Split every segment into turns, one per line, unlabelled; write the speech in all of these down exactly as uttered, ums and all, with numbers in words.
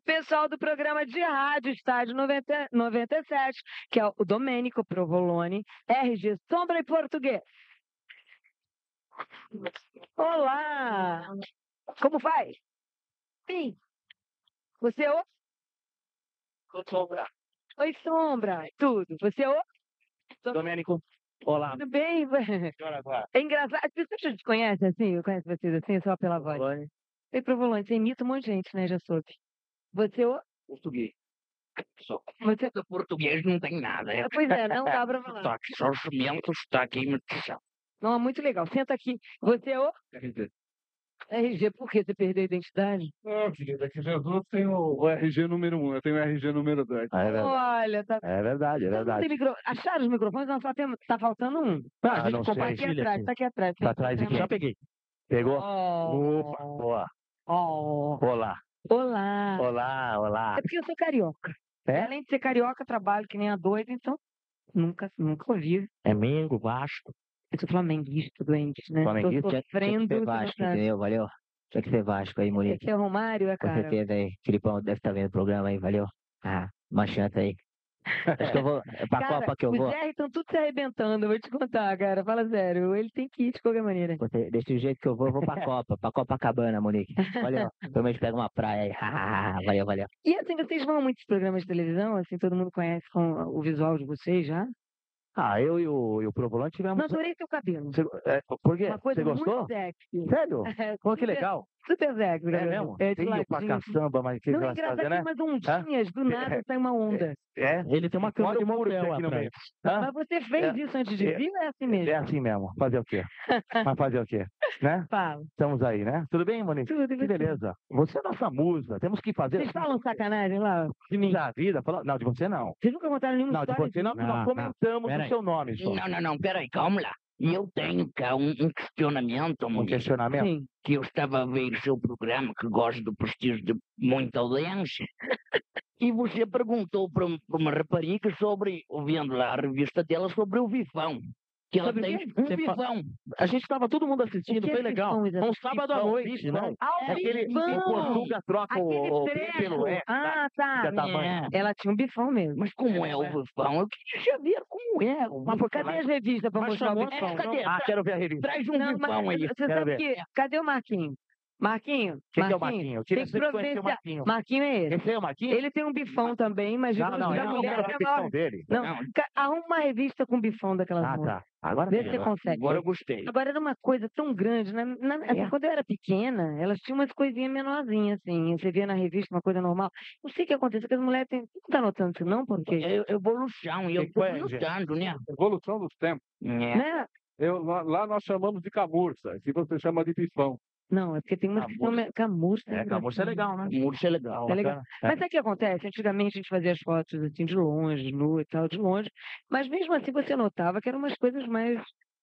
Pessoal do programa de rádio Estádio noventa, noventa e sete, que é o Domênico Provolone, R G Sombra e Português. Olá! Como vai? Sim. Você é o?
Sombra.
Oi, Sombra. Tudo. Você é o?
Domênico. Olá.
Tudo bem? É engraçado. As pessoas já te conhecem assim? Eu conheço vocês assim, só pela voz.
Provolone.
Oi, Provolone. Você imita um monte de gente, né? Já soube. Você é o?
Português. Só.
Você...
Do português não tem nada. É
Pois é, não dá pra falar.
sotaque, só os cimentos, sotaque e imitação.
Não, é muito legal. Senta aqui. Você é o?
R G.
R G, por que você perdeu a identidade?
Não, querida, que Jesus tem o, o R G número um, eu tenho o R G número dois.
É verdade.
Olha, tá.
É verdade, é
Não
verdade.
tem micro... Acharam os microfones? Não, só tem... tá faltando um.
Ah,
a gente
não
comprou
sei.
aqui atrás, tá aqui atrás.
Tá atrás aqui. Já peguei. Pegou?
Oh.
Opa, boa.
Oh.
Olá.
Olá.
Olá, olá.
É porque eu sou carioca.
É?
Além de ser carioca, trabalho que nem a doida, então nunca, nunca ouvi.
É Mengo, Vasco.
Eu sou flamenguista, doente, né?
Flamenguista?
Tô sofrendo.
Tinha que ser Vasco, entendeu? Valeu. Tinha que ser Vasco aí, Murilo.
Esse é Romário, é,
Com
cara?
certeza aí. Filipão deve estar vendo o programa aí, valeu. Ah, uma chance aí. Acho que eu vou. É pra
Cara,
Copa que eu
os
vou.
R estão tudo se arrebentando, eu vou te contar, cara. Fala sério, ele tem que ir de qualquer maneira.
Você- Desse jeito que eu vou, eu vou pra Copa. Pra Copacabana, Monique. Valeu. Pelo menos pega uma praia aí. valeu, valeu.
E assim, vocês vão a muitos programas de televisão, assim, todo mundo conhece com o visual de vocês já?
Ah, eu e o, e o Provolone tivemos.
Não, adorei teu cabelo.
Você, é, por quê?
Uma coisa
Você gostou?
muito sexy.
Sério?
É,
Pô, que
super-
legal.
Super sexy.
É
cabelo.
mesmo?
É, de
Sim, pra
ladinho.
caçamba, mas que
Não, é
elas
engraçado,
fazem, né?
umas ondinhas, do nada sai uma onda.
É.
Ele tem uma cama
Fora
de
o muro que
motel
tem aqui no
atrás.
meio. Hã?
Mas você fez
É.
isso antes de
É.
vir ou é assim mesmo?
É assim mesmo. Fazer o quê? Mas fazer o quê? Né?
Fala.
Estamos aí, né? Tudo bem, Monique?
Tudo, e
Que
você?
beleza. Você é nossa musa. Temos que fazer.
Vocês falam sacanagem lá de mim?
da vida. Fala... Não, de você não.
Vocês nunca contaram nenhuma
Não, de
história?
você não, porque
Não,
nós
não.
comentamos
Pera
o
aí.
seu nome. Só.
Não, não, não, peraí, calma lá. Eu tenho cá um, um questionamento,
Um
Monique,
questionamento?
Sim.
que eu estava a ver o seu programa, que gosto do prestígio de muita audiência, e você perguntou para um- para uma rapariga sobre, vendo lá a revista dela, sobre o bifão. Que ela
Sobre o
tem
quê?
um
Você fa-
bifão.
A gente tava todo mundo assistindo,
O que é
foi legal.
bifão, exatamente?
Um sábado à
Bifão,
noite,
bifão.
né?
Ah, o
É aquele
bifão!
o Portuga troca o,
Aquele
o
treco.
pelo é.
Ah, tá.
Que é tamanho.
É.
Ela tinha um bifão mesmo.
Mas como é o bifão? Eu queria saber como é o
Mas por
bifão.
cadê as revistas pra
Mas
mostrar o
chamou
bifão?
É, cadê?
Ah, quero ver a revista.
Traz um
Não,
bifão
mas
aí.
você
quero
sabe
ver.
que... Cadê o Marquinho? Marquinho?
Quem que é o Marquinho? Eu queria
Tem que
sempre conhecer o
providenciar.
Marquinho.
Marquinho é esse.
Esse aí é o Marquinho?
Ele tem um bifão também, mas...
Não, não,
da
eu não
mulher
quero a
é
revista
maior.
dele.
Não,
Não.
ca- arruma uma revista com bifão daquelas
Ah,
moças.
tá. Agora
Vê se
sim,
você
agora.
consegue.
Agora eu gostei.
Agora era uma coisa tão grande, né? Na- assim,
É.
quando eu era pequena, elas tinham umas coisinhas menorzinhas, assim. Você via na revista uma coisa normal. Não sei o que aconteceu, porque as mulheres têm. Não tá notando isso, não? Porque.
É evolução, e eu
Que
estou
coisa.
lutando, né?
Evolução dos tempos.
É.
Né?
Eu, lá, lá nós chamamos de camurça, que você chama de pifão.
Não, é porque tem umas que são. me- Camurça.
É, camurça é legal, né?
Murcho é legal.
É legal.
Bacana.
Mas sabe o que acontece? Antigamente a gente fazia as fotos assim de longe, nu e tal, de longe. Mas mesmo assim você notava que eram umas coisas mais,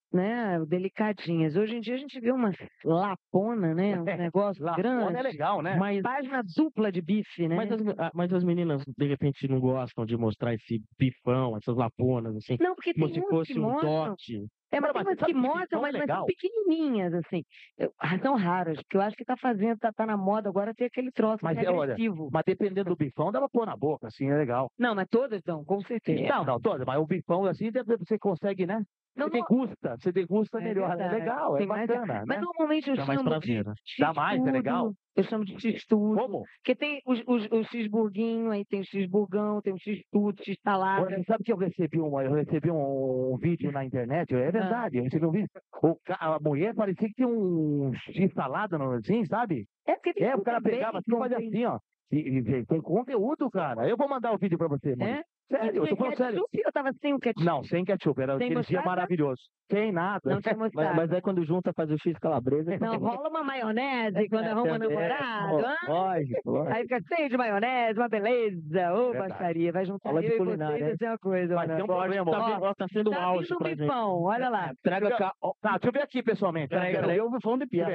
né, delicadinhas. Hoje em dia a gente vê uma lapona, né? Um negócio
Lá
grande.
fora é legal, né?
Mas,
Página dupla de bife, né?
mas, as, ah, mas as meninas, de repente, não gostam de mostrar esse bifão, essas laponas, assim.
Não, porque tem
Como se
uns
fosse
que
um
mostram.
dote.
É, mas
Não,
tem
mas
umas
sabe
que
que
mostram,
bifão é
mas, mas são
legal?
pequenininhas, assim. Eu- ah, são raras, porque eu acho que tá fazendo, tá, tá na moda agora ter aquele troço
Mas
mais
é, olha,
agressivo.
Mas dependendo do bifão, dá pra pôr na boca, assim, é legal.
Não, mas todas dão, com certeza.
Não, não, todas, mas o bifão, assim, deve- você consegue, né?
Não,
Você
não-
degusta, você degusta
É
melhor, é
verdade.
legal, é
Tem mais-
bacana,
Mas
né?
normalmente eu
Dá mais
chamo
prazer,
de
né?
Dá mais, é
X-tudo,
legal?
Eu chamo de X-tudo.
Como?
Porque tem os, os, os X-burguinho, aí tem o X-burgão, tem o X-tudo, X-salada.
Olha, sabe que eu recebi um, eu recebi um, um vídeo na internet? É verdade, eu recebi um vídeo. O, ca- a mulher parecia que tinha um X salada, no- assim, sabe?
É, porque tem
É, o
tudo
cara
bem,
pegava assim e
não
fazia
tem-
assim, ó. E, e- tem conteúdo, cara. Eu vou mandar o vídeo pra você, mano.
É?
Sério, eu tô falando sério.
Ketchup, eu tava sem o ketchup.
Não, sem ketchup, era
Sem
aquele dia
mostarda?
maravilhoso. Sem nada.
Não tinha
Mas,
mostarda.
mas é quando junta faz o X calabresa.
Não, rola uma maionese quando arruma namorado. hã?
Lógico, lógico.
Aí fica cheio de maionese, uma beleza. Ô,
Verdade.
baixaria. Vai juntar
Aula de
eu e
culinária,
vocês,
hein?
vai ser uma coisa.
Mas
olha.
tem um problema,
Tá,
ó.
vendo? Ó, tá sendo um
Tá
auge
vindo um
pra gente.
bifão, olha lá.
Traga cá. ó,
Tá, deixa eu ver aqui pessoalmente.
Peraí,
Peraí,
peraí.
eu vou falando de perto.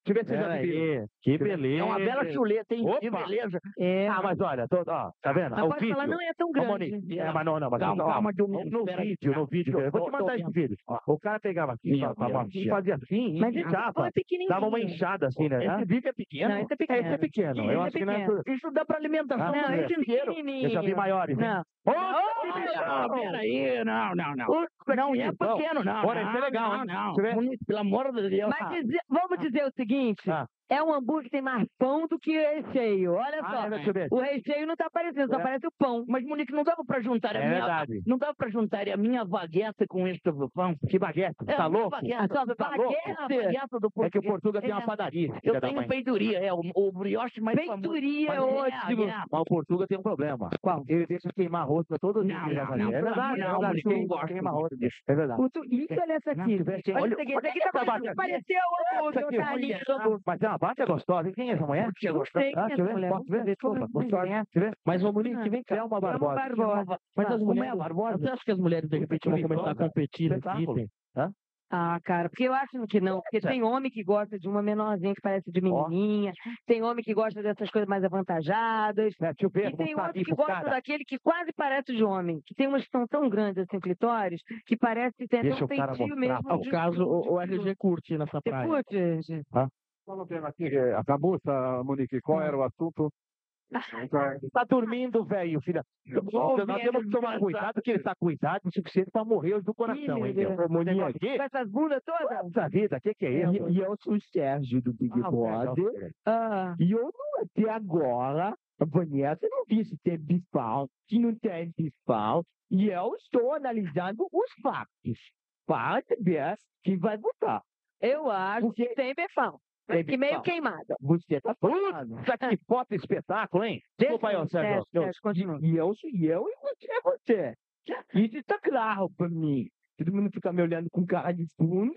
Deixa eu ver se você já
Pera
viu.
aí, que beleza.
É uma bela chuleta, hein? Que
Opa!
beleza.
É.
Ah, mas olha, tô, ó, tá vendo?
Mas
o
pode
vídeo.
falar, não é tão
Ô,
grande.
Monique, é, mas não, não, mas
Calma,
ó,
calma,
no,
Domingos,
no
espera aí.
vídeo, no vídeo, eu vou te
Tô-
mandar
tô
esse
vendo.
vídeo. Ó, o cara pegava aqui,
Meu
ó, com a
Deus
mãozinha,
do céu.
fazia assim,
Mas
e
esse
puxava.
pão é pequenininho.
Dava uma enxada assim, né?
Esse vídeo é pequeno?
Não, esse é
É,
pequeno.
esse é pequeno. Eu
Esse
acho
é
que não é
pequeno.
Isso dá pra alimentação
Ah,
do
Não,
mês
esse é
inteiro.
pequenininho.
Eu já vi maiores, hein?
Não.
Não, peraí, não, não, não. Não é
bom.
pequeno, não.
Olha, isso é
não,
legal,
não,
hein?
não.
Deixa eu ver.
Bonito, pelo amor de Deus.
Mas dizer- vamos dizer o seguinte:
Ah.
é um hambúrguer que tem mais pão do que recheio. Olha
Ah,
só.
é, deixa eu ver.
O recheio não tá aparecendo, só
É.
aparece o pão.
Mas, Monique, não dava pra juntar a
É
minha...
verdade.
Não dava pra juntar a minha baguete com este do pão?
Que baguete,
É,
tá
a minha
louco?
baguete.
A sua
Você tá louco?
baguete?
A baguete do
É que o
português.
Portuga tem uma
É.
padaria.
Eu
filha da
tenho
mãe.
peitoria, é o, o brioche mais famoso.
Peitoria é
Mas
ótimo.
é, é.
Mas o Portuga tem um problema.
Qual?
Ele deixa queimar a rosca todo dia.
Não,
né,
não,
Maria?
não,
É
pra
verdade,
mim
é
não,
verdade.
Monique, eu não
Queima-
gosto
queima a
disso.
rosca. É verdade.
Puto, isso, olha essa aqui.
Não, tivesse-
Olha
olha-
isso aqui. Isso aqui tá
olha
parecendo,
essa
pareceu o
Essa
seu
aqui,
carninho.
olha. Mas é uma bate gostosa, hein? Quem é essa mulher?
Você
Não
gostou?
sei quem
Ah,
é
deixa eu
essa
ver,
mulher.
posso ver?
Desculpa,
Desculpa,
não
gostosa.
sei.
Deixa eu ver.
Mas, ô Monique, vem cá.
Thelma Barbosa.
Thelma Barbosa.
Mas as
Como é,
mulheres.
Barbosa?
Você acha que as mulheres, de repente, vão começar a competir nesse
Espetáculo.
item?
Ah, cara, porque eu acho que não. Porque tem homem que gosta de uma menorzinha que parece de menininha. Tem homem que gosta dessas coisas mais avantajadas.
É, deixa eu ver.
E tem
mostrar
outro
aqui
que
pro
gosta
cara.
daquele que quase parece de homem. Que tem umas que são tão grandes assim, clitóris, que parece que tem até
Deixa
um
o cara
peitinho
mostrar.
mesmo.
Ah, o
de-
caso, o, o R G curte nessa
Você
praia.
curte, gente?
Vamos ver aqui, eh, acabou essa, Monique? Qual era o assunto?
Tá dormindo, velho, filha. Nós nós temos que tomar cuidado, que ele tá com idade o suficiente pra morrer hoje do coração,
Ih,
hein,
meu
meu?
Deus.
Esse negócio aqui,
Com essas bundas todas?
essa vida, o que que é isso?
E eu sou o Sérgio do Big
Ah,
Brother.
velho.
Ah,
E eu não, até agora, a Vanessa não vi se tem bifão, se não tem bifão. E eu estou analisando os fatos para ver quem vai votar.
eu acho
Porque
que tem befão.
tem
Que meio
bifão.
queimada.
Você tá falando.
Puta que foto espetáculo, hein? Desculpa aí, ô Sérgio.
Sérgio, Sérgio, continua.
E eu sou eu e você é você. Isso tá claro pra mim. Todo mundo fica me olhando com cara de funda.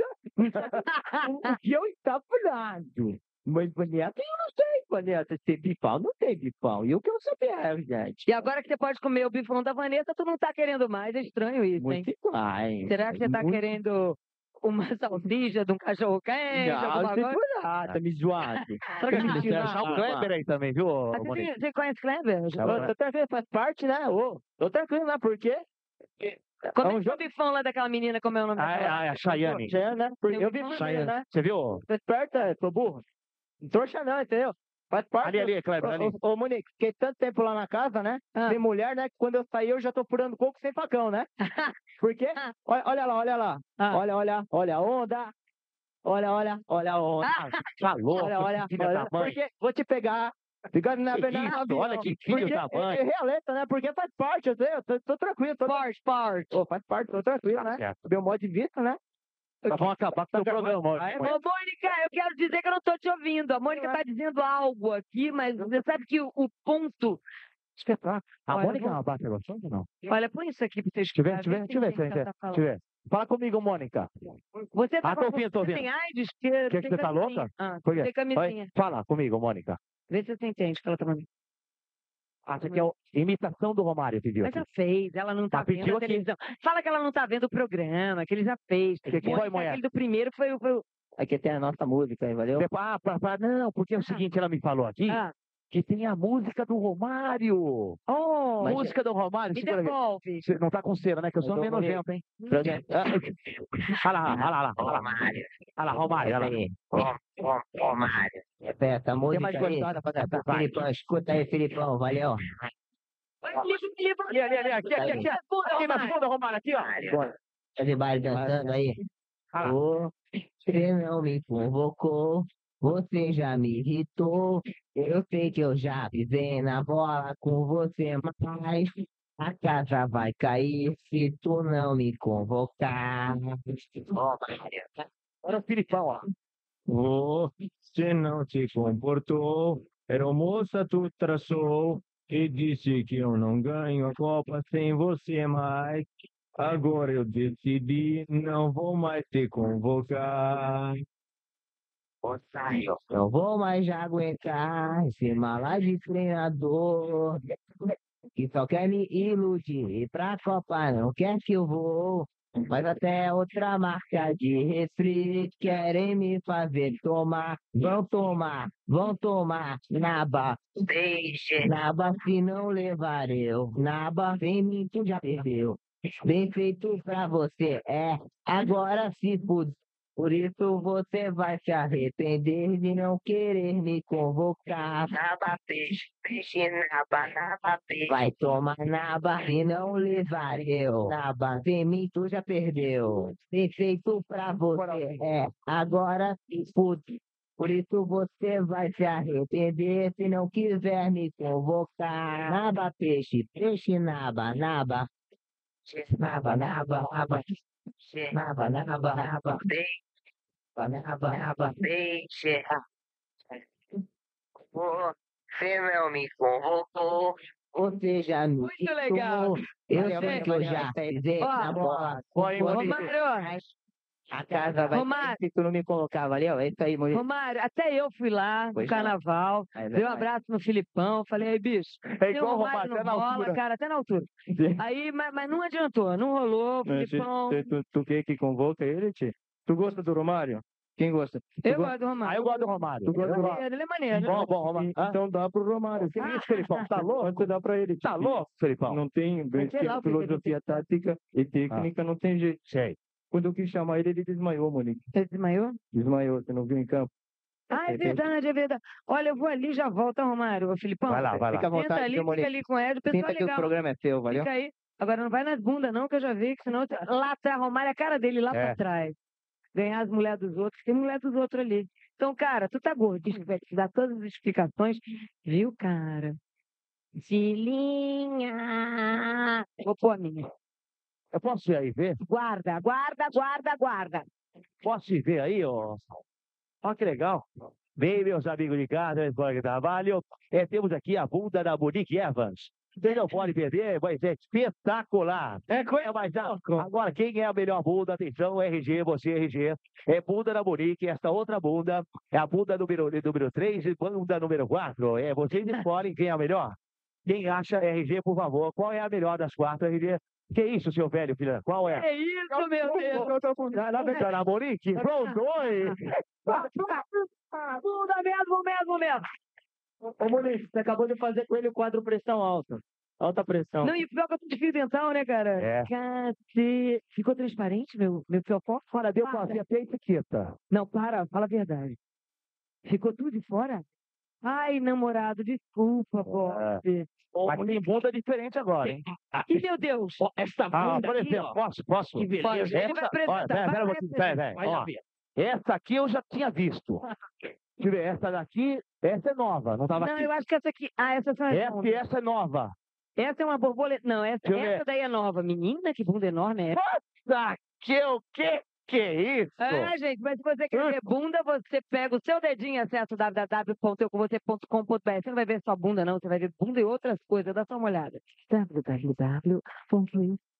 O que eu estou falando. Mas, Vanessa, eu não sei, Vanessa, se tem bifão ou não tem bifão. E eu quero saber, gente.
E agora que você pode comer o bifão da Vanessa, tu não tá querendo mais. É estranho isso, hein?
Muito mais.
Será que você tá
Muito-
querendo uma salsicha de um cachorro quente?
Não,
alguma
você
coisa?
foi lá, tá me zoando.
Será que a gente
Não,
precisa achar o
não,
Kleber aí também, viu, ô,
Mas Você,
Monique?
tem- você conhece Kleber?
Eu, eu tranquilo, faz parte, né? Ô, tô tranquilo, né? Por quê?
Como
é
é
um
que foi o bifão lá daquela menina, como é o nome
Ah, é,
dela?
ah, é a Chayane.
Chayane, né? Porque
Tem
eu
um
vi
bifão
Chayane, né?
Você viu?
Tô esperto, é, tô burro. Não trouxa não, entendeu? Faz parte.
Ali, ali, Kleber, ali.
Ô, ô, ô, Monique, fiquei tanto tempo lá na casa, né?
Ah.
Tem mulher, né? Que quando eu saí eu já tô furando coco sem facão, né? Por quê? Olha, olha lá, olha lá.
Ah.
Olha, olha, olha a onda. Olha, olha, olha a onda.
Tá louco,
olha, olha,
filha da
olha.
mãe.
Porque vou te pegar. Fica na
Que
verdade
isso?
no avião.
Olha que filho
Porque
da mãe.
Eu errei a letra, né? Porque faz parte, eu sei, eu tô, tô tranquilo. Tô...
Parte, parte.
Ô, faz parte, tô tranquilo,
Tá
né?
certo.
Meu modo de vista, né?
Nós vamos acabar com o seu programa hoje.
Aí,
Ô, Mônica, eu quero dizer que eu não tô te ouvindo. A Mônica tá dizendo algo aqui, mas você sabe que o, o ponto...
Espetáculo. A
Olha,
Mônica é
vou-
uma baixa gostosa ou não?
Olha, põe isso aqui pra você
Deixa eu ver,
escutar.
deixa eu ver, deixa eu ver,
Vê se
deixa eu
ela
ver.
tá falando.
Deixa eu ver. Fala comigo, Mônica.
Você tá
Ah, tô
com-
ouvindo, tô
você
ouvindo.
tem AIDS? Que,
Que que
tem
você tá
camisinha.
louca?
Ah,
Por quê?
tem camisinha.
Oi? Fala comigo, Mônica.
Vê se você entende o que ela tá falando.
Ah, você quer o- imitação do Romário, pediu
Mas
aqui.
já fez, ela não tá
Mas
vendo
pediu
a
aqui.
televisão. Fala que ela não tá vendo o programa, que ele já fez.
Que que foi,
Mônica,
mulher?
aquele do primeiro foi o... Foi o...
Aqui tem a nossa música aí, valeu?
Você fala, ah, pra- pra- não, porque é o seguinte, ela me falou aqui
Ah,
que tem a música do Romário.
oh,
Mas-
música do Romário,
me
segura aí.
devolve.
Você não tá com cera, né? Que eu sou
Eu
meio
tô com
nojento, hein?
Programa- Ah,
Olha lá, olha lá, olha lá. Olha lá, Romário, olha lá.
Romário. Repete a
Tem
música
mais
aí.
gostosa pra cantar.
Vai. Filipão, escuta aí, Filipão, valeu.
Ali, ali, ali, aqui, aqui, aqui. Aqui na segunda, Romário, aqui, ó.
Tá de baile dançando aí?
Ah.
Ô, você não me convocou, você já me irritou. Eu sei que eu já pisei na bola com você, mas a casa vai cair se tu não me convocar. Ô, Mário.
Olha o Filipão, ó.
Ô, você não se comportou, aeromoça tu traçou e disse que eu não ganho a Copa sem você mais. Agora eu decidi, não vou mais te convocar.
Ô, Saio, não vou mais aguentar esse mala de treinador que só quer me iludir pra Copa, não quer que eu vou. Mas até outra marca de refri querem me fazer tomar. Vão tomar, vão tomar. Naba, deixe. Naba, se não levar eu. Naba, vem mim, tu já perdeu. Bem feito pra você, é. Agora se fude. Por isso você vai se arrepender de não querer me convocar. Naba, peixe, peixe, naba, naba, peixe. Vai tomar naba e não levar eu. Naba, vem mim, tu já perdeu. Bem feito pra você, é. Agora se fude. Por isso você vai se arrepender se não quiser me convocar. Naba, peixe, peixe, naba, naba. Naba, naba, naba. Naba, naba, naba. Naba, naba, deixa. Você não me convocou. Você já me
Muito legal.
Eu
Valeu,
sei
valeu,
que eu
valeu.
já fiz
Ó,
na bola.
Oi,
Romário,
A casa vai
Romário.
ter se tu não me colocar, valeu? É isso aí, Maurício.
Romário, até eu fui lá no
Pois não.
carnaval,
É
dei um
verdade.
abraço no Filipão, falei, aí, bicho,
É
tem o
igual o
Romário
Romário,
no
até na
bola,
altura.
cara, até na altura. Aí, mas, mas não adiantou, não rolou, o
Né,
Filipão.
Tu, tu, tu quer que convoca ele, tio? Tu gosta do Romário? Quem gosta? Tu
Eu
go-
gosto do Romário.
Ah, eu gosto do Romário.
Tu gosta
Eu
do
gosto.
Maneiro, ele é maneiro.
Bom, bom, Romário. Hã?
Então dá pro Romário.
Que isso, Felipão? Tá louco?
Quanto dá pra ele?
Tá
tio?
louco, Felipão?
Não tem
Mas sei lá o que que ele
filosofia tática e técnica, não tem jeito.
Sei.
Quando eu quis chamar ele, ele desmaiou, Monique.
Você desmaiou?
Desmaiou, você não viu em campo?
Ah, é verdade, é verdade. Olha, eu vou ali e já volto, tá, Romário. Ô, Filipão,
Vai lá, vai lá.
Fica à
senta
vontade,
ali,
viu,
fica
Monique?
ali com o Ed, o pessoal
Sinta
é
que o
legal.
programa é seu, valeu?
Fica aí. Agora não vai nas bundas, não, que eu já vi, que senão lá atrás, Romário, é a cara dele lá
É.
pra trás. Ganhar as mulheres dos outros, tem mulher dos outros ali. Então, cara, tu tá gordinho, vai te dar todas as explicações, viu, cara? Filhinha! Vou pôr a minha.
Eu posso ir aí ver?
Guarda, guarda, guarda, guarda.
Posso ir ver aí, ó? Ó, que legal. Bem, meus amigos de casa, meus colegas de trabalho, é, temos aqui a bunda da Monique Evans. Vocês não podem perder, vai ser espetacular. É coisa mais agora, quem é a melhor bunda? Atenção, R G, você, R G. É bunda da Monique, essa outra bunda é a bunda número, número três e bunda número quatro. É, vocês escolhem quem é a melhor. Quem acha, R G, por favor, qual é a melhor das quatro, R G? Que isso, seu velho, filha? Qual é?
É isso, meu Deus.
Na verdade, a Monique, pronto, oi.
Bunda mesmo, mesmo, mesmo.
Ô, Maurício, você acabou de fazer com ele o quadro pressão alta. Alta pressão.
Não, e o pior que eu tô de fio dental, né, cara?
É.
Cacete. Ficou transparente, meu, meu fiofó?
Fora, deu pra
Para.
ver até a etiqueta.
Não, para, fala a verdade. Ficou tudo de fora? Ai, namorado, desculpa, pô.
Mas tem bunda diferente agora, hein?
E meu Deus.
Ó, essa
Ah,
bunda
por
aqui,
exemplo,
ó.
posso, posso?
Que
Olha,
beleza.
ele vai
Essa,
apresentar,
olha, pera,
vai
pera, um pouquinho, pera, pera,
Vai
ó.
lá ver.
Essa aqui eu já tinha visto. Deixa eu ver, essa daqui, essa é nova, não tava
Não,
aqui.
eu acho que essa aqui. Ah, essa são as
Essa e
ondas.
essa é nova.
Essa é uma borboleta. Não, essa,
Deixa eu ver.
essa daí é nova. Menina, que bunda enorme é essa?
Essa aqui, o que que é isso?
Ah, gente, mas se você quer ver bunda, você pega o seu dedinho e acessa o w w w ponto eu com você ponto com ponto b r. Você não vai ver só bunda, não. Você vai ver bunda e outras coisas. Dá só uma olhada. w w w ponto eu